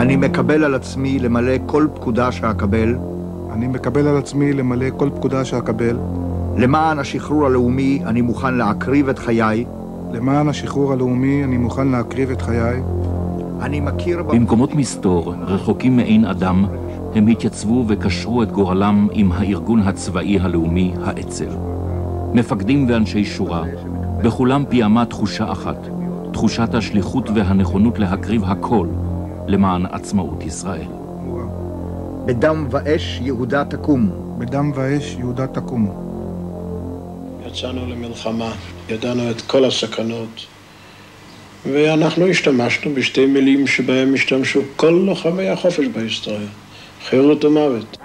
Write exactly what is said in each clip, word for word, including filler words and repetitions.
אני מקבל על עצמי למלא כל פקודה שאקבל. אני מקבל על עצמי למלא כל פקודה שאקבל. למען השחרור הלאומי אני מוכן להקריב את חיי. למען השחרור הלאומי אני מוכן להקריב את חיי. אני מכיר... במקומות מסתור, רחוקים מעין אדם, הם התייצבו וקשרו את גורלם עם הארגון הצבאי הלאומי, האצ"ל. מפקדים ואנשי שורה, בכולם פיעמה תחושה אחת, תחושת השליחות והנכונות להקריב הכל למען עצמאות ישראל. בדם ואש יהודה תקום. בדם ואש יהודה תקום. יצאנו למלחמה, ידענו את כל הסכנות, ואנחנו השתמשנו בשתי מילים שבהם השתמשו כל לוחמי החופש בהיסטוריה, חירות ומוות.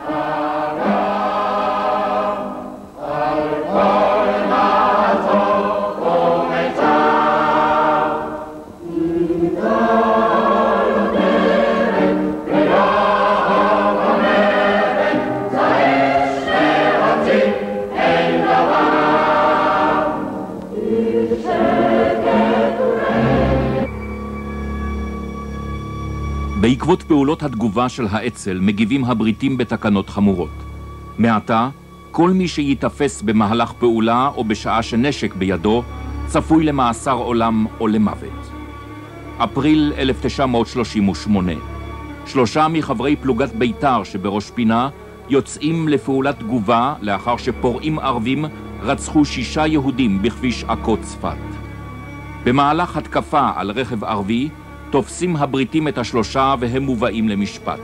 בעקבות פעולות התגובה של האצ"ל מגיבים הבריטים בתקנות חמורות. מעתה, כל מי שיתפס במהלך פעולה או בשעה שנשק בידו, צפוי למאסר עולם או למוות. אפריל אלף תשע מאות שלושים ושמונה. שלושה מחברי פלוגת בית"ר שבראש פינה יוצאים לפעולת תגובה לאחר שפורעים ערבים רצחו שישה יהודים בכביש עכו צפת. במהלך התקפה על רכב ערבי, תופסים הבריטים את השלושה והם מובאים למשפט.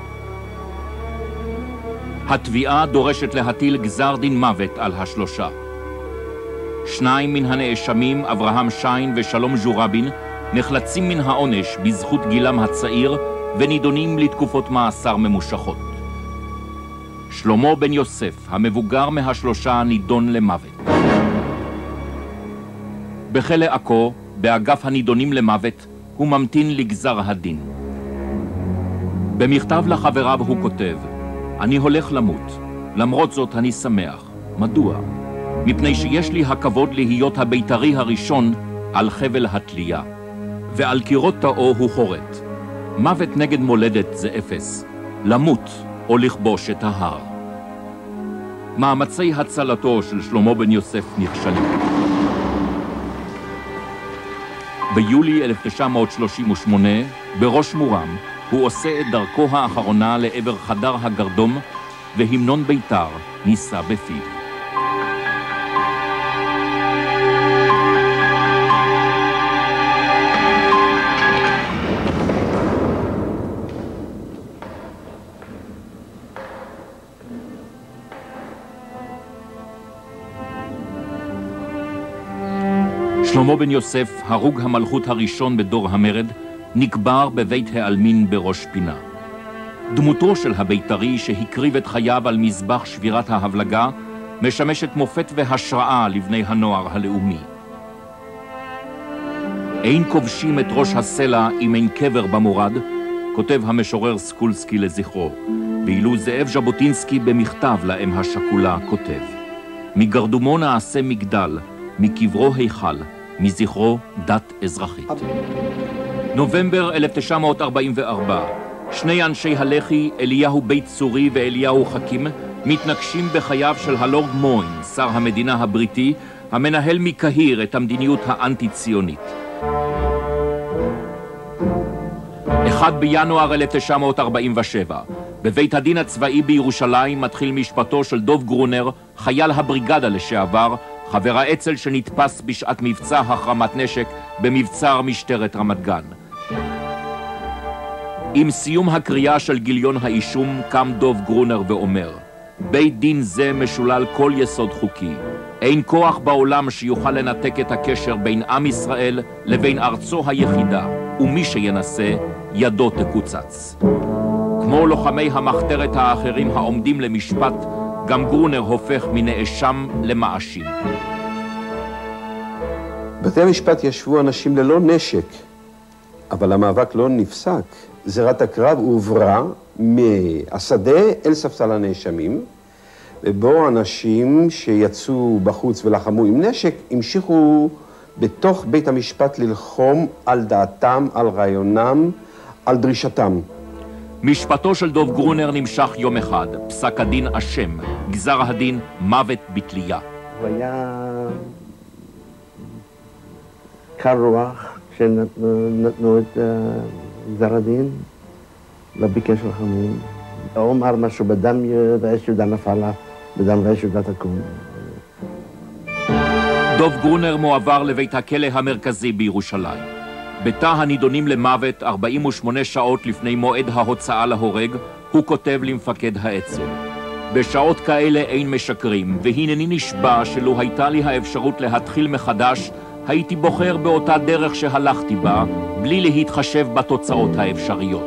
התביעה דורשת להטיל גזר דין מוות על השלושה. שניים מן הנאשמים, אברהם שיין ושלום ז'ורבין, נחלצים מן העונש בזכות גילם הצעיר ונידונים לתקופות מאסר ממושכות. שלמה בן יוסף, המבוגר מהשלושה, נידון למוות. בכלא עכו, באגף הנידונים למוות, הוא ממתין לגזר הדין. במכתב לחבריו הוא כותב, אני הולך למות, למרות זאת אני שמח. מדוע? מפני שיש לי הכבוד להיות הבית"רי הראשון על חבל התלייה, ועל קירות תאו הוא חורט. מוות נגד מולדת זה אפס, למות או לכבוש את ההר. מאמצי הצלתו של שלמה בן יוסף נכשלים. ביולי אלף תשע מאות שלושים ושמונה, בראש מורם, הוא עושה את דרכו האחרונה לעבר חדר הגרדום, והמנון בית"ר נישא בפיו. שלמה בן יוסף, הרוג המלכות הראשון בדור המרד, נקבר בבית העלמין בראש פינה. דמותו של הבית"רי שהקריב את חייו על מזבח שבירת ההבלגה, משמשת מופת והשראה לבני הנוער הלאומי. אין כובשים את ראש הסלע אם אין קבר במורד, כותב המשורר סקולסקי לזכרו, ואילו זאב ז'בוטינסקי במכתב לאם השכולה כותב, מגרדומו נעשה מגדל, מקברו היכל, מזכרו דת אזרחית. נובמבר אלף תשע מאות ארבעים וארבע, שני אנשי הלח"י, אליהו בית צורי ואליהו חכים, מתנגשים בחייו של הלורד מוין, שר המדינה הבריטי, המנהל מקהיר את המדיניות האנטי-ציונית. אחד בינואר אלף תשע מאות ארבעים ושבע, בבית הדין הצבאי בירושלים מתחיל משפטו של דוב גרונר, חייל הבריגדה לשעבר, חבר האצ"ל שנתפס בשעת מבצע החרמת נשק במבצר משטרת רמת גן. עם סיום הקריאה של גיליון האישום קם דוב גרונר ואומר, בית דין זה משולל כל יסוד חוקי. אין כוח בעולם שיוכל לנתק את הקשר בין עם ישראל לבין ארצו היחידה, ומי שינסה ידו תקוצץ. כמו לוחמי המחתרת האחרים העומדים למשפט, גם גרונר הופך מנאשם למאשים. בתי המשפט ישבו אנשים ללא נשק, אבל המאבק לא נפסק. זירת הקרב הועברה מהשדה אל ספסל הנאשמים, ובו אנשים שיצאו בחוץ ולחמו עם נשק, המשיכו בתוך בית המשפט ללחום על דעתם, על רעיונם, על דרישתם. משפטו של דוב גרונר נמשך יום אחד, פסק הדין אשם, גזר הדין מוות בתלייה. הוא היה קר רוח כשנתנו את גזר הדין, לא ביקש רחמים. הוא אמר משהו בדם ואש יהודה נפלה, בדם ואש יהודה תקום. דוב גרונר מועבר לבית הכלא המרכזי בירושלים. בתא הנידונים למוות ארבעים ושמונה שעות לפני מועד ההוצאה להורג, הוא כותב למפקד האצ"ל. בשעות כאלה אין משקרים, והנני נשבע שלו הייתה לי האפשרות להתחיל מחדש, הייתי בוחר באותה דרך שהלכתי בה, בלי להתחשב בתוצאות האפשריות.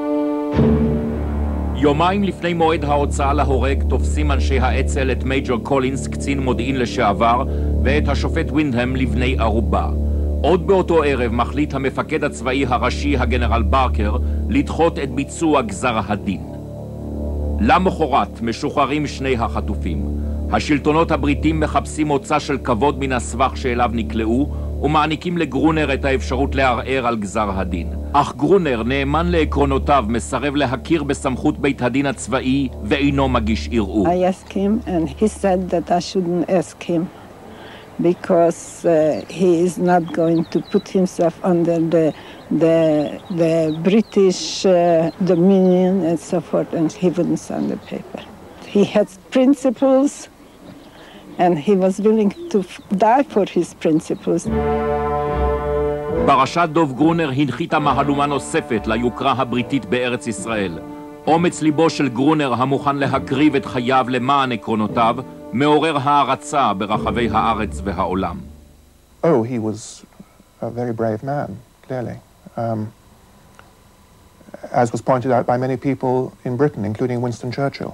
יומיים לפני מועד ההוצאה להורג תופסים אנשי האצ"ל את מייג'ור קולינס, קצין מודיעין לשעבר, ואת השופט ווינדהם לבני ערובה. עוד באותו ערב מחליט המפקד הצבאי הראשי הגנרל ברקר לדחות את ביצוע גזר הדין. למחרת משוחררים שני החטופים. השלטונות הבריטים מחפשים מוצא של כבוד מן הסבך שאליו נקלעו ומעניקים לגרונר את האפשרות לערער על גזר הדין. אך גרונר, נאמן לעקרונותיו, מסרב להכיר בסמכות בית הדין הצבאי ואינו מגיש ערעור. I asked him and he said that I shouldn't ask him. Because uh, he is not going to put himself under the the the British uh, dominion and so forth, and he wouldn't sign the paper. He had principles, and he was willing to die for his principles. פרשת דוב גרונר הנחיתה מהלומה נוספת ליוקרה הבריטית בארץ ישראל. אומץ ליבו של גרונר המוכן להקריב את חייו למען עקרונותיו, מעורר הערצה ברחבי הארץ והעולם. Oh, he was a very brave man, clearly. Um, as was pointed out by many people in Britain, including Winston Churchill.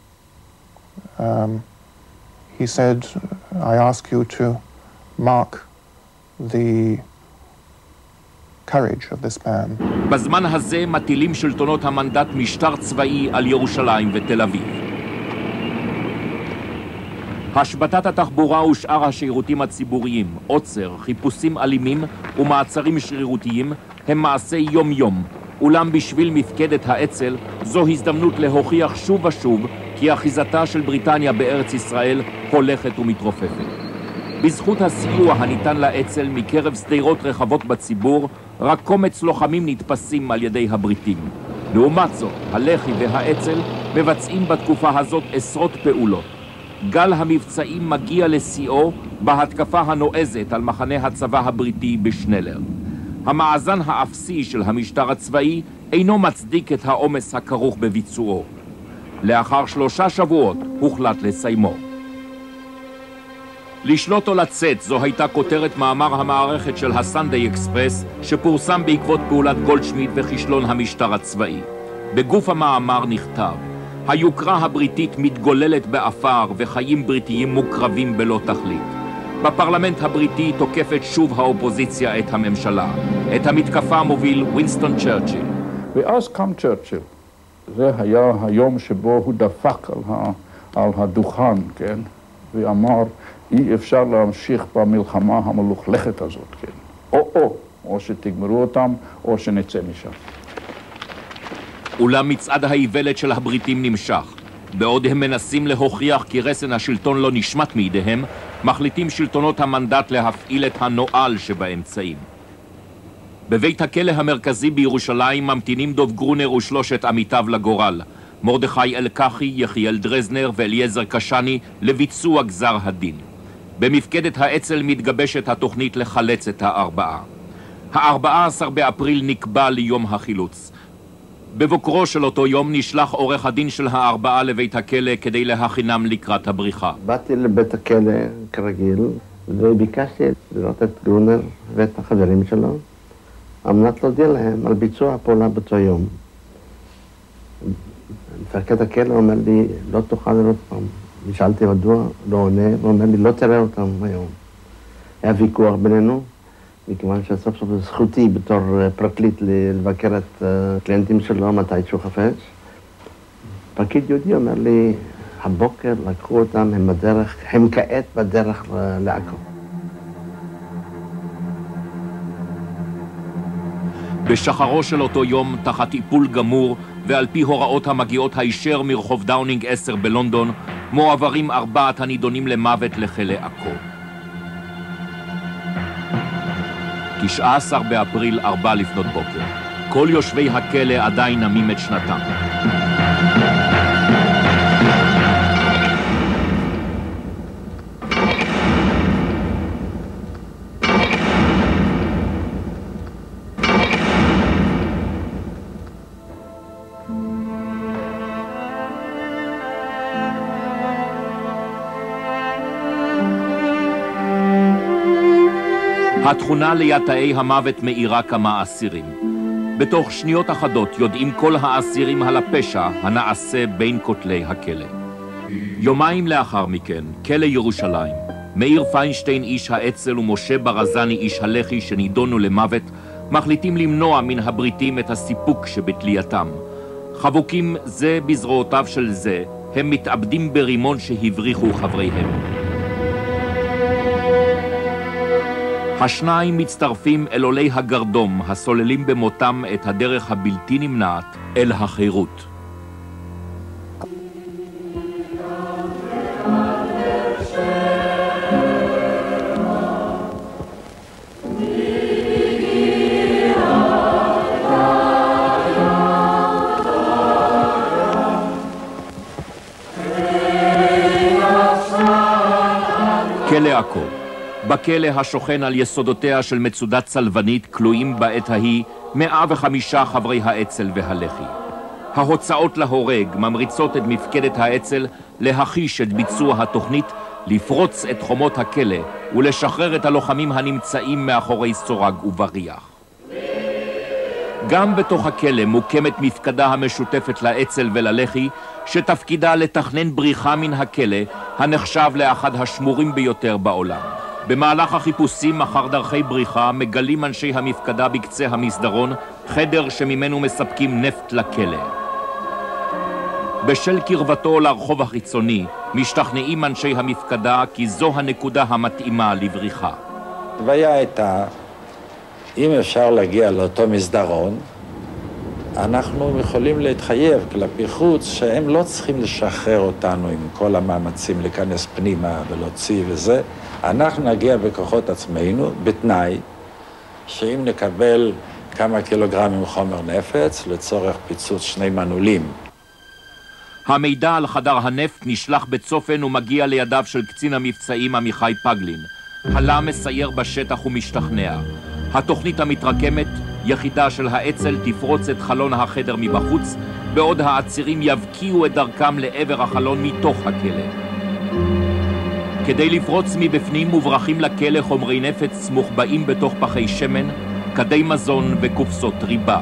Um, he said, I ask you to mark the courage of this man. בזמן הזה מטילים שלטונות המנדט משטר צבאי על ירושלים ותל אביב. השבתת התחבורה ושאר השירותים הציבוריים, עוצר, חיפושים אלימים ומעצרים שרירותיים הם מעשי יום-יום, אולם בשביל מפקדת האצ"ל זו הזדמנות להוכיח שוב ושוב כי אחיזתה של בריטניה בארץ ישראל הולכת ומתרופפת. בזכות הסיוע הניתן לאצ"ל מקרב שדרות רחבות בציבור, רק קומץ לוחמים נתפסים על ידי הבריטים. לעומת זאת, הלח"י והאצ"ל מבצעים בתקופה הזאת עשרות פעולות. גל המבצעים מגיע לשיאו בהתקפה הנועזת על מחנה הצבא הבריטי בשנלר. המאזן האפסי של המשטר הצבאי אינו מצדיק את העומס הכרוך בביצועו. לאחר שלושה שבועות הוחלט לסיימו. לשלוט או לצאת זו הייתה כותרת מאמר המערכת של הסנדיי אקספרס שפורסם בעקבות פעולת גולדשמיט וכישלון המשטר הצבאי. בגוף המאמר נכתב: היוקרה הבריטית מתגוללת באפר וחיים בריטיים מוקרבים בלא תכלית. בפרלמנט הבריטי תוקפת שוב האופוזיציה את הממשלה. את המתקפה מוביל ווינסטון צ'רצ'יל. ואז קם צ'רצ'יל. זה היה היום שבו הוא דפק על, ה, על הדוכן, כן? ואמר, אי אפשר להמשיך במלחמה המלוכלכת הזאת, כן? או-או, או שתגמרו אותם, או שנצא משם. אולם מצעד האיוולת של הבריטים נמשך. בעוד הם מנסים להוכיח כי רסן השלטון לא נשמט מידיהם, מחליטים שלטונות המנדט להפעיל את הנואל שבאמצעים. בבית הכלא המרכזי בירושלים ממתינים דוב גרונר ושלושת עמיתיו לגורל, מרדכי אלקחי, יחיאל דרזנר ואליעזר קשני, לביצוע גזר הדין. במפקדת האצ"ל מתגבשת התוכנית לחלץ את הארבעה. ה-ארבעה עשר באפריל נקבע ליום החילוץ. בבוקרו של אותו יום נשלח עורך הדין של הארבעה לבית הכלא כדי להכינם לקראת הבריחה. באתי לבית הכלא כרגיל וביקשתי לראות את גרונר ואת החברים שלו על מנת להודיע להם על ביצוע הפעולה באותו יום. מפקד הכלא אומר לי, לא תוכל לראות פעם. נשאלתי מדוע, לא עונה, הוא אומר לי, לא תראה אותם היום. היה ויכוח בינינו, מכיוון שסוף סוף זכותי בתור פרקליט לבקר את הקליינטים שלו מתי שהוא חפץ. פקיד יהודי אומר לי, הבוקר לקחו אותם, הם בדרך, הם כעת בדרך לעכו. בשחרו של אותו יום, תחת איפול גמור, ועל פי הוראות המגיעות הישר מרחוב דאונינג עשר בלונדון, מועברים ארבעת הנידונים למוות לכלא עכו. תשעה עשר באפריל, ארבע לפנות בוקר. כל יושבי הכלא עדיין נמים את שנתם. התכונה ליתאי המוות מאירה כמה אסירים. בתוך שניות אחדות יודעים כל האסירים על הפשע הנעשה בין כותלי הכלא. יומיים לאחר מכן, כלא ירושלים, מאיר פיינשטיין איש האצ"ל ומשה ברזני איש הלח"י שנידונו למוות, מחליטים למנוע מן הבריטים את הסיפוק שבתלייתם. חבוקים זה בזרועותיו של זה, הם מתאבדים ברימון שהבריחו חבריהם. השניים מצטרפים אל עולי הגרדום הסוללים במותם את הדרך הבלתי נמנעת אל החירות. כלא עכו. בכלא השוכן על יסודותיה של מצודת צלבנית כלואים בעת ההיא מאה וחמישה חברי האצ"ל והלח"י. ההוצאות להורג ממריצות את מפקדת האצ"ל להחיש את ביצוע התוכנית, לפרוץ את חומות הכלא ולשחרר את הלוחמים הנמצאים מאחורי סורג ובריח. גם בתוך הכלא מוקמת מפקדה המשותפת לאצ"ל וללח"י, שתפקידה לתכנן בריחה מן הכלא הנחשב לאחד השמורים ביותר בעולם. במהלך החיפושים אחר דרכי בריחה מגלים אנשי המפקדה בקצה המסדרון חדר שממנו מספקים נפט לכלא. בשל קרבתו לרחוב החיצוני משתכנעים אנשי המפקדה כי זו הנקודה המתאימה לבריחה. הבעיה הייתה, אם אפשר להגיע לאותו מסדרון, אנחנו יכולים להתחייב כלפי חוץ שהם לא צריכים לשחרר אותנו עם כל המאמצים להיכנס פנימה ולהוציא וזה. אנחנו נגיע בכוחות עצמנו בתנאי שאם נקבל כמה קילוגרמים חומר נפץ לצורך פיצוץ שני מנעולים. המידע על חדר הנפט נשלח בצופן ומגיע לידיו של קצין המבצעים עמיחי פגלין. הלה מסייר בשטח ומשתכנע. התוכנית המתרקמת, יחידה של האצ"ל תפרוץ את חלון החדר מבחוץ, בעוד העצירים יבקיעו את דרכם לעבר החלון מתוך הכלא. כדי לפרוץ מבפנים מוברחים לכלא חומרי נפץ מוחבאים בתוך פחי שמן, כדי מזון וקופסות ריבה.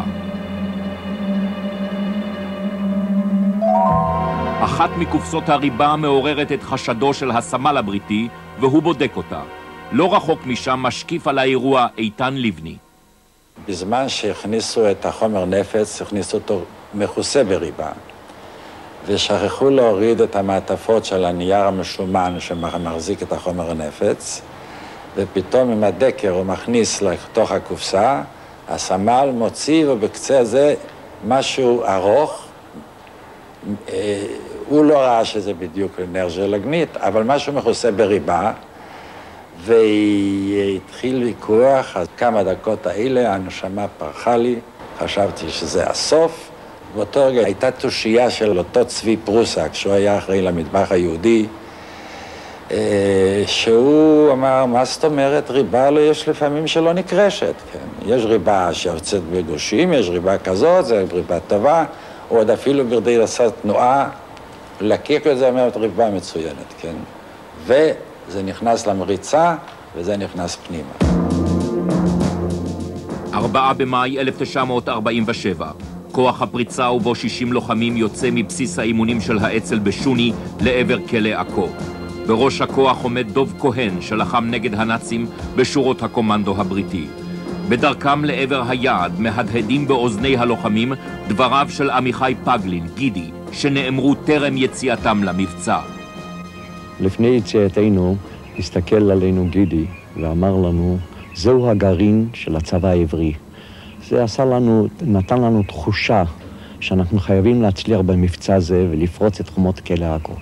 אחת מקופסות הריבה מעוררת את חשדו של הסמל הבריטי, והוא בודק אותה. לא רחוק משם משקיף על האירוע איתן לבני. בזמן שהכניסו את החומר נפץ, הכניסו אותו מכוסה בריבה. ושכחו להוריד את המעטפות של הנייר המשומן שמחזיק את החומר הנפץ, ופתאום עם הדקר הוא מכניס לתוך הקופסה, הסמל מוציא ובקצה הזה משהו ארוך, הוא לא ראה שזה בדיוק נר ז'לגנית, אבל משהו מכוסה בריבה, והתחיל ויכוח, אז כמה דקות האלה הנשמה פרחה לי, חשבתי שזה הסוף. באותו רגע הייתה תושייה של אותו צבי פרוסק, שהוא היה אחראי למטבח היהודי, שהוא אמר, מה זאת אומרת, ריבה לא יש לפעמים שלא נקרשת, כן? יש ריבה שיוצאת בגושים, יש ריבה כזאת, זה ריבה טובה, או עוד אפילו ברדי לעשות תנועה, לקיק את זה, אומרת ריבה מצוינת, כן? וזה נכנס למריצה, וזה נכנס פנימה. ארבעה במאי אלף תשע מאות ארבעים ושבע. כוח הפריצה ובו שישים לוחמים יוצא מבסיס האימונים של האצ"ל בשוני לעבר כלא עכו. בראש הכוח עומד דוב כהן שלחם נגד הנאצים בשורות הקומנדו הבריטי. בדרכם לעבר היעד מהדהדים באוזני הלוחמים דבריו של עמיחי פגלין, גידי, שנאמרו טרם יציאתם למבצע. לפני יציאתנו הסתכל עלינו גידי ואמר לנו, זהו הגרעין של הצבא העברי. זה עשה לנו, נתן לנו תחושה שאנחנו חייבים להצליח במבצע הזה ולפרוץ את חומות כלא עכו.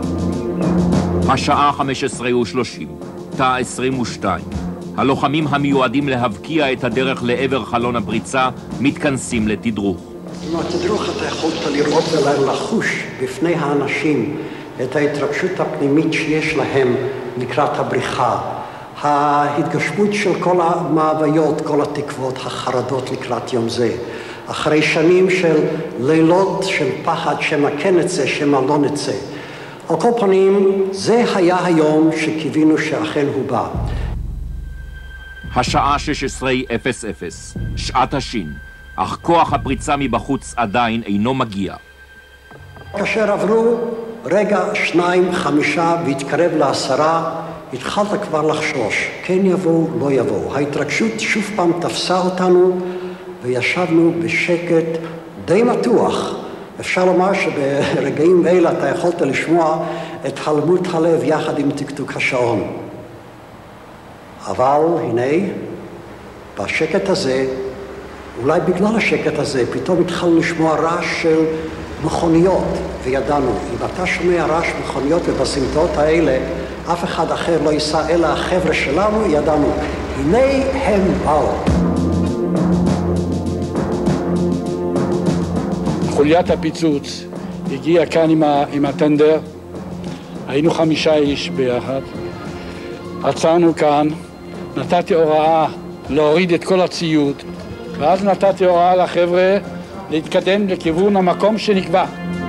השעה חמש עשרה ושלושים, תא עשרים ושתיים. הלוחמים המיועדים להבקיע את הדרך לעבר חלון הפריצה מתכנסים לתדרוך. עם התדרוך אתה יכולת לראות ולחוש בפני האנשים את ההתרגשות הפנימית שיש להם לקראת הבריחה, ההתגשמות של כל המאוויות, כל התקוות, החרדות לקראת יום זה. אחרי שנים של לילות של פחד שמא כן נצא, שמא לא נצא. על כל פנים, זה היה היום שקיווינו שאכן הוא בא. השעה שש עשרה אפס אפס, שעת השין, אך כוח הפריצה מבחוץ עדיין אינו מגיע. כאשר עברו רגע, שניים, חמישה והתקרב לעשרה, התחלת כבר לחשוש, כן יבואו, לא יבואו. ההתרגשות שוב פעם תפסה אותנו וישבנו בשקט די מתוח. אפשר לומר שברגעים אלה אתה יכולת לשמוע את הלמות הלב יחד עם תקתוק השעון. אבל הנה, בשקט הזה, אולי בגלל השקט הזה, פתאום התחלנו לשמוע רעש של מכוניות, וידענו, אם אתה שומע רעש מכוניות ובסמטאות האלה, אף אחד אחר לא ייסע אלא החבר'ה שלנו, ידענו, הנה הם באו. חוליית הפיצוץ הגיעה כאן עם, ה, עם הטנדר, היינו חמישה איש ביחד, עצרנו כאן, נתתי הוראה להוריד את כל הציוד, ואז נתתי הוראה לחבר'ה להתקדם לכיוון המקום שנקבע.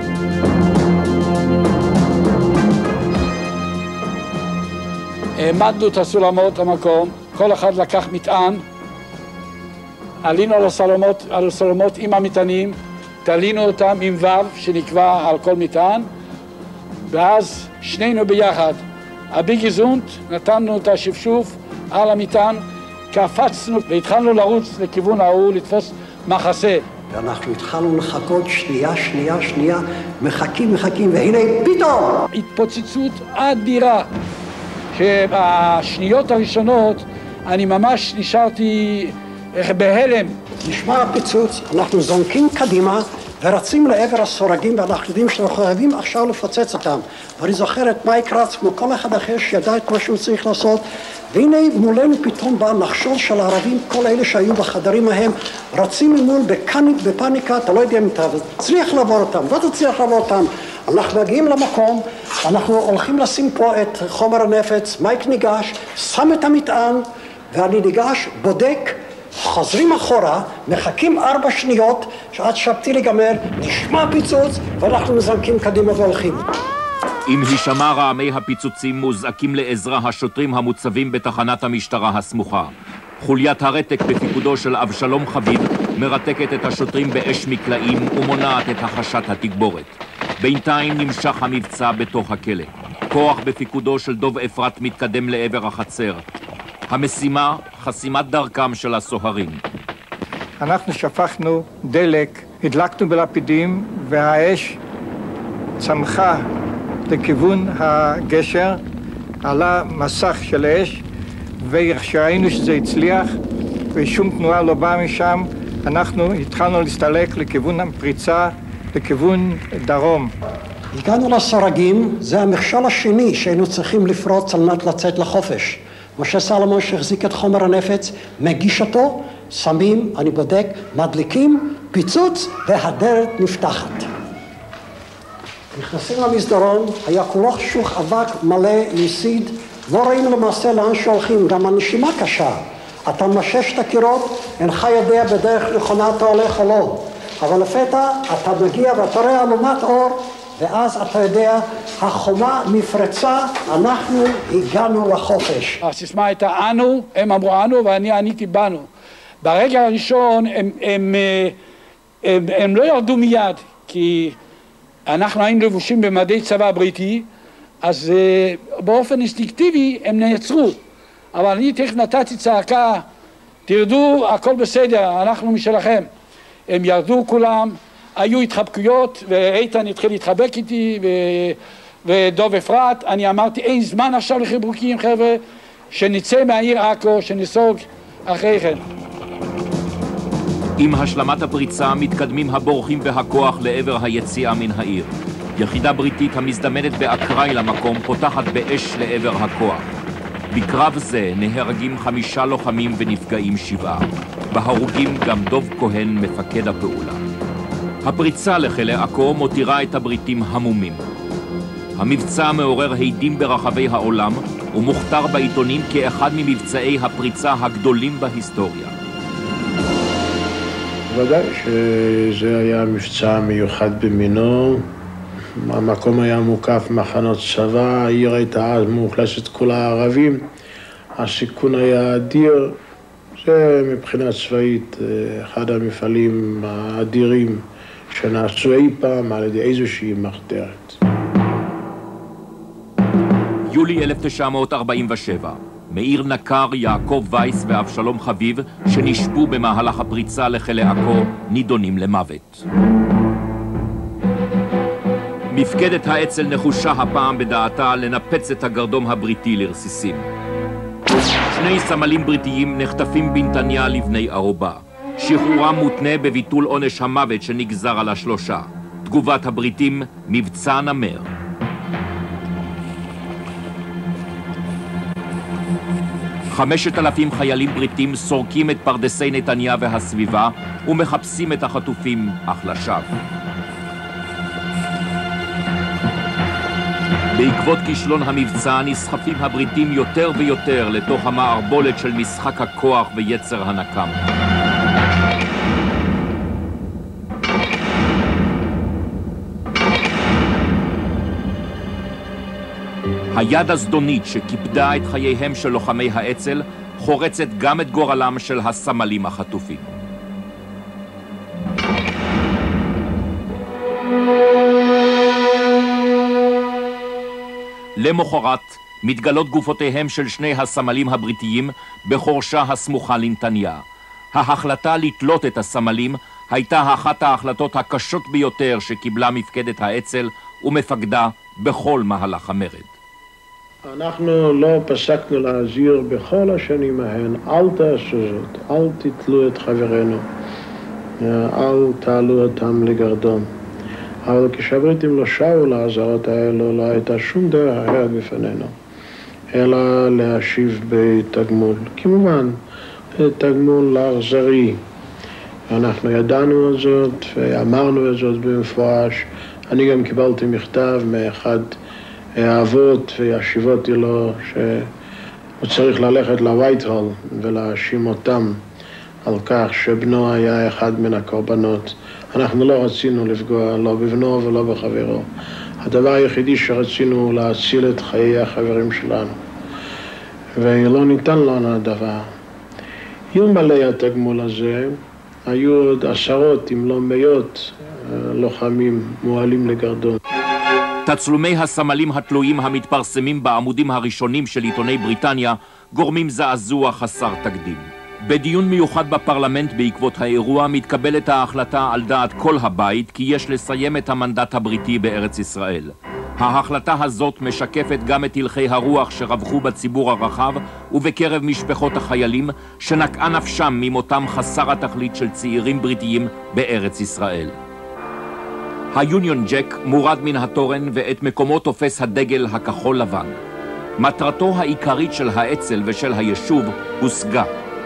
העמדנו את הסולמות למקום, כל אחד לקח מטען, עלינו על הסולמות, על הסולמות עם המטענים, תלינו אותם עם וו שנקבע על כל מטען, ואז שנינו ביחד, הביגיזונט, נתנו את השפשוף על המטען, קפצנו והתחלנו לרוץ לכיוון ההוא לתפוס מחסה. ואנחנו התחלנו לחכות שנייה, שנייה, שנייה, מחכים, מחכים, והנה פתאום! התפוצצות אדירה, שבשניות הראשונות אני ממש נשארתי בהלם. נשמע הפיצוץ, אנחנו זונקים קדימה ורצים לעבר הסורגים, ואנחנו יודעים שאנחנו חייבים עכשיו לפוצץ אותם. ואני זוכר את מייק רץ כמו כל אחד אחר שידע את מה שהוא צריך לעשות, והנה מולנו פתאום בא נחשול של הערבים, כל אלה שהיו בחדרים ההם, רצים ממול בקניק, בפניקה, אתה לא יודע אם אתה תצליח לעבור אותם, לא תצליח לעבור אותם. אנחנו מגיעים למקום, אנחנו הולכים לשים פה את חומר הנפץ, מייק ניגש, שם את המטען, ואני ניגש, בודק, חוזרים אחורה, מחכים ארבע שניות, שעד שבתי לגמר, נשמע פיצוץ, ואנחנו מזנקים קדימה והולכים. עם הישמע רעמי הפיצוצים מוזעקים לעזרה השוטרים המוצבים בתחנת המשטרה הסמוכה. חוליית הרתק בפיקודו של אבשלום חביב מרתקת את השוטרים באש מקלעים ומונעת את החשת התגבורת. בינתיים נמשך המבצע בתוך הכלא. כוח בפיקודו של דוב אפרת מתקדם לעבר החצר. המשימה, חסימת דרכם של הסוהרים. אנחנו שפכנו דלק, הדלקנו בלפידים, והאש צמחה לכיוון הגשר, עלה מסך של אש, וכשראינו שזה הצליח ושום תנועה לא באה משם, אנחנו התחלנו להסתלק לכיוון הפריצה, לכיוון דרום. הגענו לסורגים, זה המכשול השני שהיינו צריכים לפרוץ על מנת לצאת לחופש. משה סלומון שהחזיק את חומר הנפץ, מגיש אותו, שמים, אני בודק, מדליקים, פיצוץ, והדלת נפתחת. נכנסים למסדרון, היה כולו חשוך אבק מלא יסיד, לא ראינו למעשה לאן שהולכים, גם הנשימה קשה. אתה משש את הקירות, אינך יודע בדרך נכונה אתה הולך או לא. אבל לפתע אתה מגיע ואתה רואה אלומת אור, ואז אתה יודע, החומה נפרצה, אנחנו הגענו לחופש. הסיסמה הייתה אנו, הם אמרו אנו ואני עניתי בנו. ברגע הראשון הם, הם, הם, הם, הם לא ירדו מיד, כי אנחנו היינו לבושים במדי צבא בריטי, אז באופן אינסטינקטיבי הם נעצרו. אבל אני תכף נתתי צעקה, תרדו, הכל בסדר, אנחנו משלכם. הם ירדו כולם, היו התחבקויות, ואיתן התחיל להתחבק איתי, ו... ודוב אפרת. אני אמרתי, אין זמן עכשיו לחיבוקים, חבר'ה, שנצא מהעיר עכו, שנסוג אחרי כן. עם השלמת הפריצה מתקדמים הבורחים והכוח לעבר היציאה מן העיר. יחידה בריטית המזדמנת באקראי למקום פותחת באש לעבר הכוח. בקרב זה נהרגים חמישה לוחמים ונפגעים שבעה. בהרוגים גם דוב כהן מפקד הפעולה. הפריצה לחיל עכו מותירה את הבריטים המומים. המבצע מעורר הדים ברחבי העולם ומוכתר בעיתונים כאחד ממבצעי הפריצה הגדולים בהיסטוריה. ודאי שזה היה מבצע מיוחד במינו. המקום היה מוקף מחנות צבא, העיר הייתה אז מאוכלסת כולה ערבים. הסיכון היה אדיר. זה מבחינה צבאית אחד המפעלים האדירים שנעשו אי פעם על ידי איזושהי מחתרת. יולי אלף תשע מאות ארבעים ושבע, מאיר נקר, יעקב וייס ואבשלום חביב, שנשבו במהלך הפריצה לחיל עכו, נידונים למוות. מפקדת האצ"ל נחושה הפעם בדעתה לנפץ את הגרדום הבריטי לרסיסים. שני סמלים בריטיים נחטפים בנתניה לבני ערובה. שחרורם מותנה בביטול עונש המוות שנגזר על השלושה. תגובת הבריטים, מבצע נמר. חמשת אלפים חיילים בריטים סורקים את פרדסי נתניה והסביבה ומחפשים את החטופים אך לשווא. בעקבות כישלון המבצע נסחפים הבריטים יותר ויותר לתוך המערבולת של משחק הכוח ויצר הנקם. היד הזדונית שכיבדה את חייהם של לוחמי האצ"ל חורצת גם את גורלם של הסמלים החטופים. למחרת מתגלות גופותיהם של שני הסמלים הבריטיים בחורשה הסמוכה לנתניה. ההחלטה לתלות את הסמלים הייתה אחת ההחלטות הקשות ביותר שקיבלה מפקדת האצ"ל ומפקדה בכל מהלך המרד. אנחנו לא פסקנו להזהיר בכל השנים ההן, אל תעשו זאת, אל תתלו את חברינו, אל תעלו אותם לגרדום. אבל כשהבריטים לא שרו לאזהרות האלו, לא הייתה שום דרך אחרת בפנינו, אלא להשיב בתגמול. כמובן, תגמול לאכזרי. אנחנו ידענו את זאת ואמרנו את זאת במפורש. אני גם קיבלתי מכתב מאחד האבות וישיבותי לו שהוא צריך ללכת לווייטהול ולהאשים אותם על כך שבנו היה אחד מן הקורבנות. אנחנו לא רצינו לפגוע לא בבנו ולא בחברו. הדבר היחידי שרצינו להציל את חיי החברים שלנו. ולא ניתן לנו הדבר. אלמלא התגמול הזה, היו עוד עשרות אם לא מאות לוחמים מועלים לגרדום. תצלומי הסמלים התלויים המתפרסמים בעמודים הראשונים של עיתוני בריטניה גורמים זעזוע חסר תקדים. בדיון מיוחד בפרלמנט בעקבות האירוע מתקבלת ההחלטה על דעת כל הבית כי יש לסיים את המנדט הבריטי בארץ ישראל. ההחלטה הזאת משקפת גם את הלכי הרוח שרווחו בציבור הרחב ובקרב משפחות החיילים שנקעה נפשם ממותם חסר התכלית של צעירים בריטיים בארץ ישראל. היוניון ג'ק מורד מן התורן ואת מקומו תופס הדגל הכחול לבן. מטרתו העיקרית של האצ"ל ושל היישוב הושגה.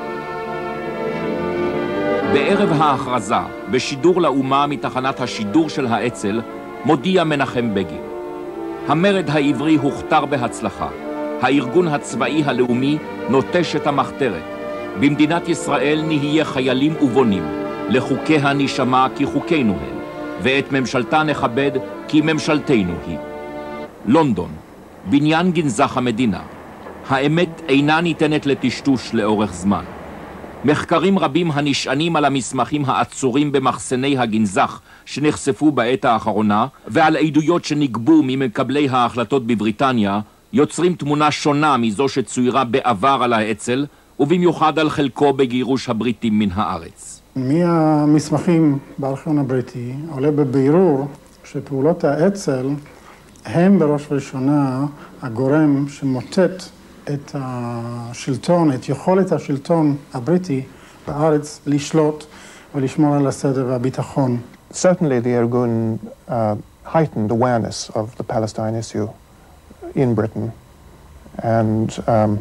בערב ההכרזה, בשידור לאומה מתחנת השידור של האצ"ל, מודיע מנחם בגין. המרד העברי הוכתר בהצלחה. הארגון הצבאי הלאומי נוטש את המחתרת. במדינת ישראל נהיה חיילים ובונים. לחוקיה נשמע כי חוקינו הם, ואת ממשלתה נכבד כי ממשלתנו היא. לונדון, בניין גנזך המדינה. האמת אינה ניתנת לטשטוש לאורך זמן. מחקרים רבים הנשענים על המסמכים העצורים במחסני הגנזך שנחשפו בעת האחרונה ועל עדויות שנגבו ממקבלי ההחלטות בבריטניה יוצרים תמונה שונה מזו שצוירה בעבר על האצ"ל ובמיוחד על חלקו בגירוש הבריטים מן הארץ. מהמסמכים בארכיון הבריטי עולה בבירור שפעולות האצ"ל הם בראש ובראשונה הגורם שמוטט את השלטון, את יכולת השלטון הבריטי בארץ לשלוט ולשמור על הסדר והביטחון. Certainly the Irgun uh, heightened awareness of the Palestine issue in Britain and, um,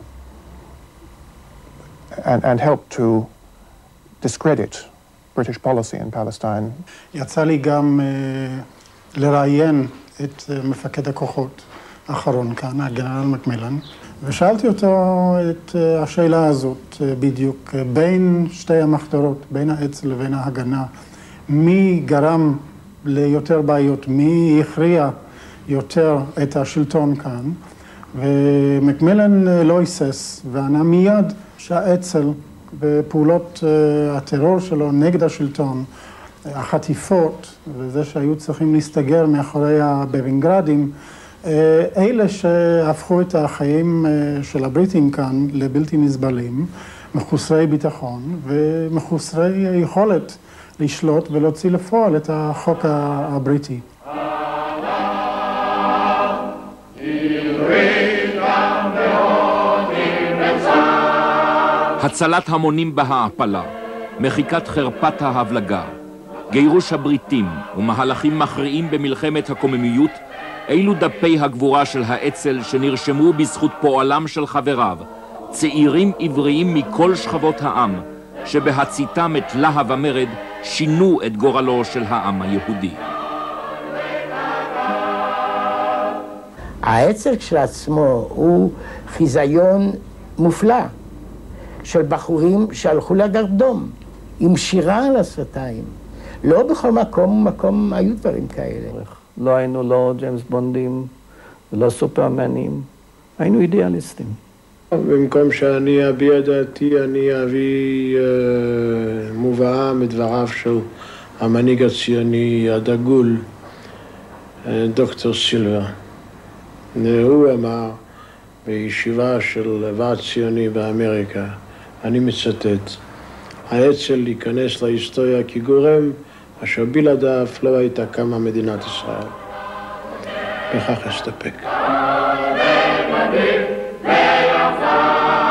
and, and helped to discredit British policy in Palestine. יצא לי גם uh, לראיין את uh, מפקד הכוחות האחרון כאן, הגנרל מקמילן, ושאלתי אותו את uh, השאלה הזאת uh, בדיוק, uh, בין שתי המחתרות, בין האצ"ל לבין ההגנה, מי גרם ליותר בעיות, מי הכריע יותר את השלטון כאן, ומקמילן uh, לא היסס, וענה מיד שהאצ"ל בפעולות uh, הטרור שלו נגד השלטון, החטיפות, וזה שהיו צריכים להסתגר מאחורי הבבינגרדים, אלה שהפכו את החיים של הבריטים כאן לבלתי נסבלים, מחוסרי ביטחון ומחוסרי יכולת לשלוט ולהוציא לפועל את החוק הבריטי. הצלת המונים בהעפלה, מחיקת חרפת ההבלגה, גירוש הבריטים ומהלכים מכריעים במלחמת הקוממיות, אילו דפי הגבורה של האצ"ל שנרשמו בזכות פועלם של חבריו, צעירים עבריים מכל שכבות העם, שבהציתם את להב המרד שינו את גורלו של העם היהודי. האצ"ל כשלעצמו הוא חיזיון מופלא של בחורים שהלכו לגרדום עם שירה על השפתיים. לא בכל מקום ומקום היו דברים כאלה. לא היינו לא ג'יימס בונדים ולא סופרמנים, היינו אידיאליסטים. במקום שאני אביע דעתי, אני אביא uh, מובאה מדבריו של המנהיג הציוני הדגול, uh, דוקטור סילבר. הוא אמר בישיבה של ועד ציוני באמריקה, אני מצטט, האצ"ל להיכנס להיסטוריה כגורם אשר בלעדיו לא הייתה קמה מדינת ישראל. בכך אסתפק.